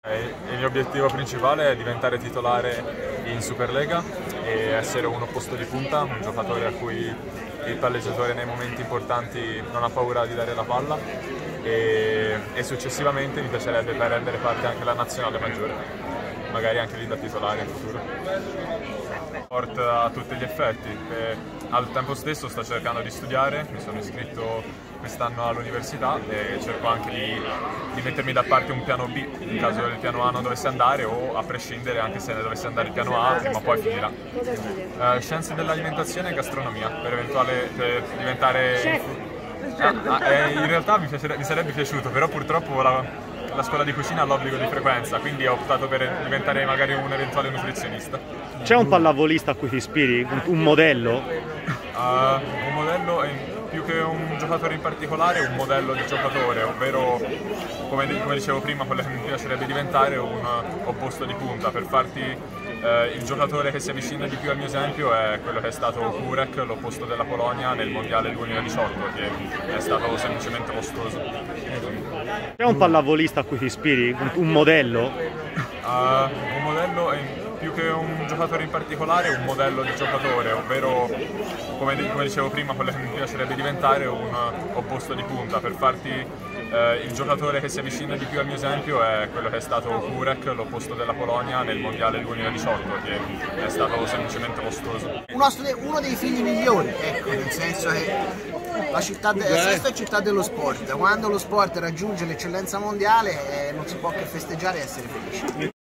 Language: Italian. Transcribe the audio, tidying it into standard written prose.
Il mio obiettivo principale è diventare titolare in Superlega e essere un opposto di punta, un giocatore a cui il palleggiatore nei momenti importanti non ha paura di dare la palla e successivamente mi piacerebbe prendere parte anche alla nazionale maggiore, magari anche lì da titolare in futuro. Sport a tutti gli effetti, al tempo stesso sto cercando di studiare, mi sono iscritto quest'anno all'università e cerco anche di mettermi da parte un piano B in caso il piano A non dovesse andare o a prescindere anche se ne dovesse andare il piano A prima o poi finirà. Scienze dell'alimentazione e gastronomia per diventare... in realtà mi sarebbe piaciuto, però purtroppo la scuola di cucina ha l'obbligo di frequenza, quindi ho optato per diventare magari un eventuale nutrizionista. C'è un pallavolista a cui ti ispiri? Un modello? Un modello è più che un giocatore in particolare, un modello di giocatore, ovvero come dicevo prima, quello che mi piacerebbe diventare un opposto di punta. Per farti il giocatore che si avvicina di più al mio esempio è quello che è stato Kurek, l'opposto della Polonia nel mondiale 2018, che è stato semplicemente mostruoso. C'è un pallavolista a cui ti ispiri? Un modello? Un modello è più che un giocatore in particolare, un modello di giocatore, ovvero come dicevo prima, quello che mi piacerebbe diventare un opposto di punta. Per farti il giocatore che si avvicina di più al mio esempio è quello che è stato Kurek, l'opposto della Polonia nel mondiale 2018, che è stato semplicemente mostruoso. Uno dei figli migliori, ecco, nel senso che Sesto è città dello sport. Quando lo sport raggiunge l'eccellenza mondiale non si può che festeggiare e essere felici.